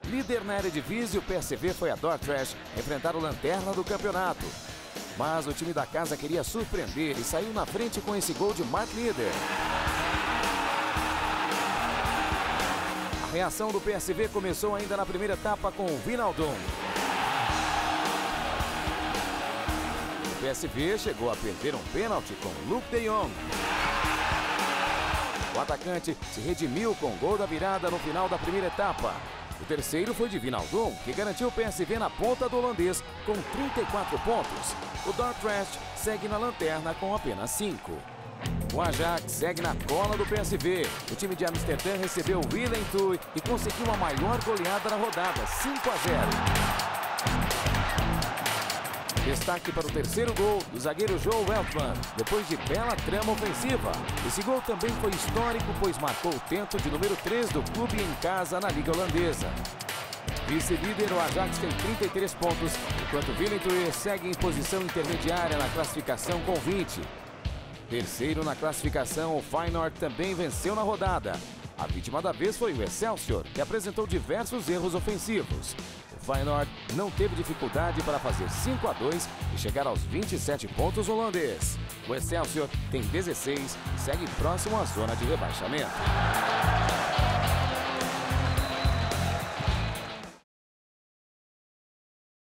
Líder na Eredivisie, o PSV foi a Dordrecht enfrentar o lanterna do campeonato. Mas o time da casa queria surpreender e saiu na frente com esse gol de Mark Lieder. A reação do PSV começou ainda na primeira etapa com o Wijnaldum. O PSV chegou a perder um pênalti com Luuk de Jong. O atacante se redimiu com o gol da virada no final da primeira etapa. O terceiro foi de Wijnaldum, que garantiu o PSV na ponta do holandês com 34 pontos. O Dordrecht segue na lanterna com apenas 5. O Ajax segue na cola do PSV. O time de Amsterdã recebeu o Willem II e conseguiu a maior goleada na rodada, 5-0. Destaque para o terceiro gol do zagueiro Joel Veltman, depois de bela trama ofensiva. Esse gol também foi histórico, pois marcou o tento de número 3 do clube em casa na Liga Holandesa. Vice-líder, o Ajax tem 33 pontos, enquanto o Willem II segue em posição intermediária na classificação com 20. Terceiro na classificação, o Feyenoord também venceu na rodada. A vítima da vez foi o Excelsior, que apresentou diversos erros ofensivos. O Feyenoord não teve dificuldade para fazer 5-2 e chegar aos 27 pontos holandês. O Excelsior tem 16 e segue próximo à zona de rebaixamento.